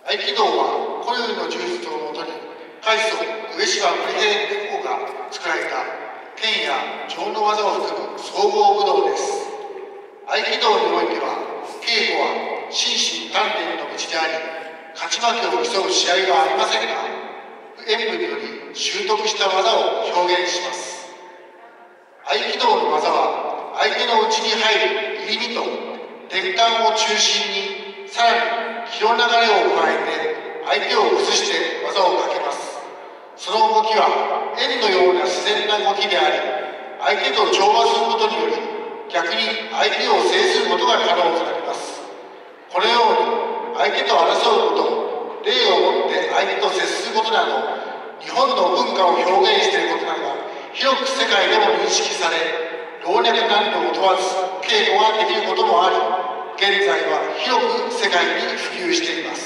合気道はこのようの柔術をもとに開祖上島武平公が作られた剣や情の技を含む総合武道です。合気道においては稽古は心身丹田の道であり、勝ち負けを競う試合はありませんが、演武により習得した技を表現します。合気道の技は相手の内に入る入り身と転換を中心に、さらに気の流れを加えて相手を崩して技をかけます。その動きは円のような自然な動きであり、相手と調和することにより逆に相手を制することが可能となります。このように相手と争うこと、礼をもって相手と接することなど、日本の文化を表現していることなどが広く世界でも認識され、老若男女を問わず稽古ができることもあり、現在は広く世界に普及しています。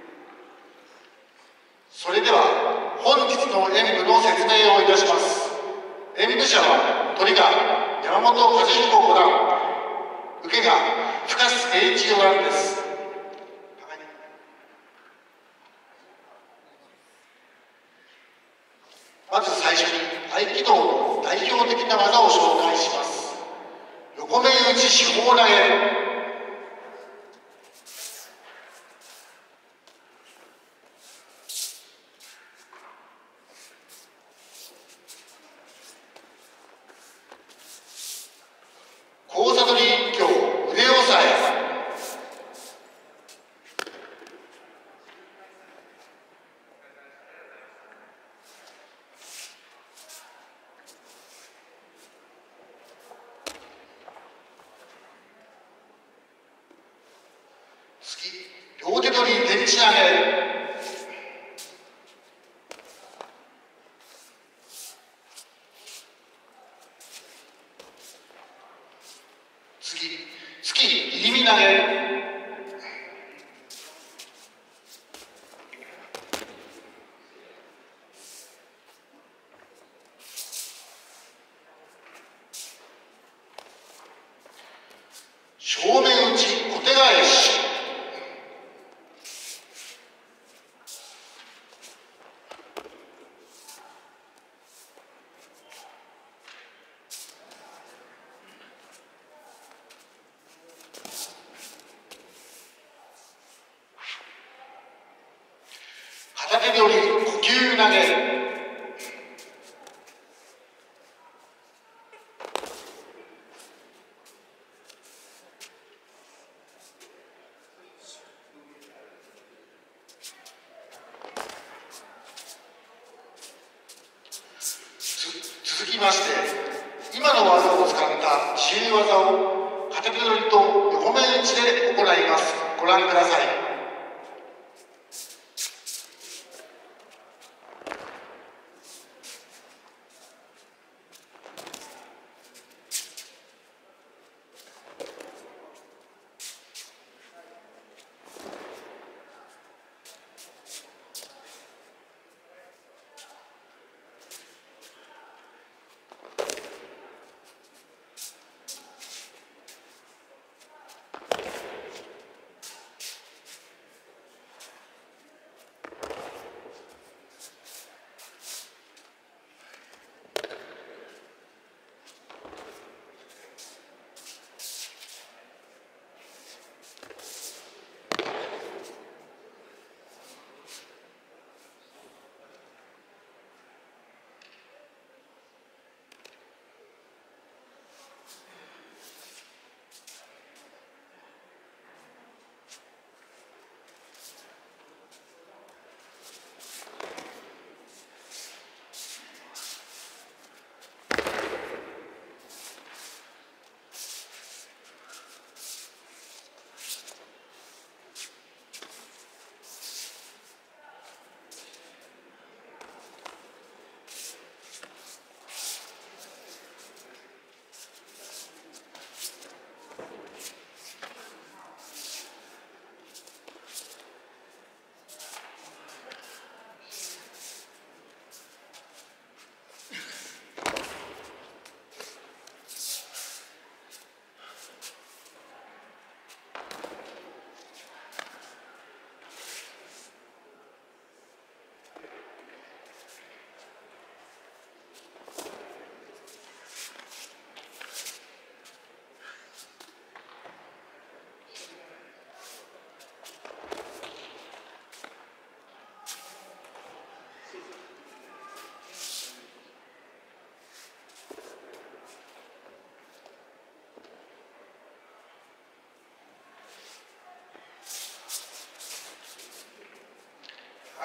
それでは本日の演武の説明をいたします。演武者はトリガー山本和彦五段、受けが深須栄一四段です。まず最初に合気道の代表的な技を紹介します。横面打ち四方投げ。交差取り一挙腕押さえ。次、両手取り電池投げ。次、突き入り身投げ。正面打ち小手返し。片手取り呼吸投げ。続きまして、今の技を使った注意技を片手取りと横面打ちで行います。ご覧ください。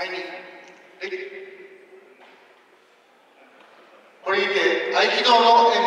はいに。これにて合気道の演